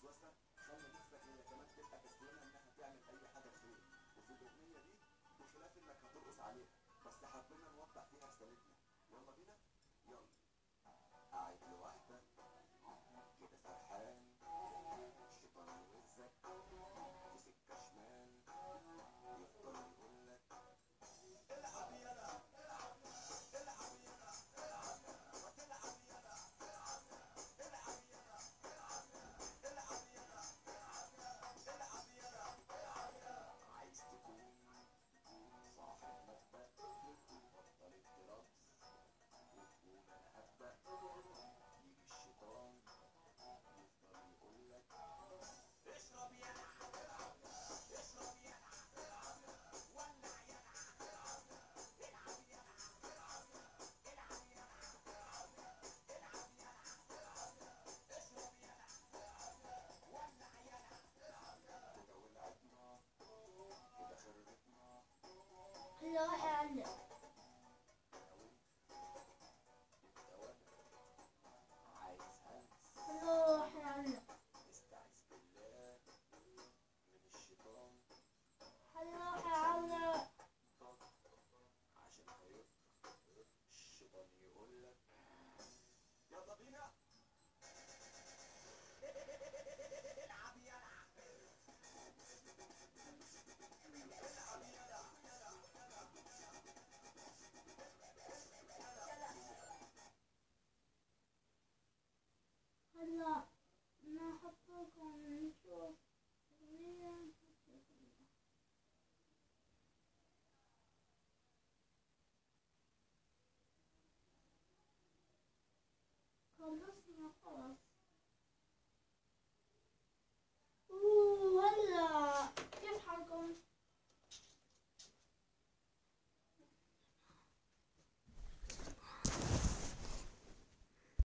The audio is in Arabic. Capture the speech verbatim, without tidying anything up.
الوسوسه خلى نفسك هي كمان تبقى تسليمه انها تعمل اي حاجه خير. وفي الاغنيه دي بخلاف انك هترقص عليها بس حبينا نوضح فيها رسالتنا. يلا بينا يلا. قاعد لوحدك كده سرحان، الشيطان يوزك في سكه شمال، يفضل يقولك العب يلا العب يلا العب ما تلعب يلا العب العب يلا العب يلا العب يلا. عايز تكون صاحب مبدأ، بطل الدراسة وتقول انا هبدأ، يجي الشيطان يفضل يقولك اشرب يلا اشرب يلا ولع يلا العب يلا العب يلا العب يلا اشرب يلا ولع يلا. كده ولعتنا كده خربتنا. الله يعلم. عايز هلس الله يعلم. استعيذ بالله من الشيطان الله يعلم. عشان هيفضل الشيطان يقولك يلا بينا العب يلا العب يلا. هلا نحطكم نشوف أغنية. خلصنا خلاص.